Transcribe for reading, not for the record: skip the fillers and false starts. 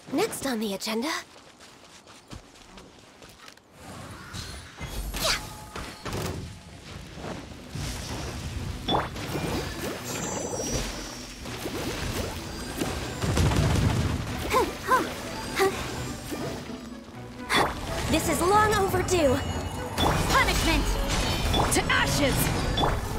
Next on the agenda... This is long overdue. Punishment! To ashes!